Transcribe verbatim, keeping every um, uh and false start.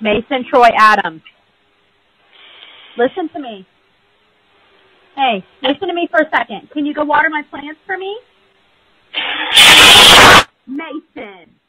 Mason Troy Adams. Listen to me. Hey, listen to me for a second. Can you go water my plants for me? Mason.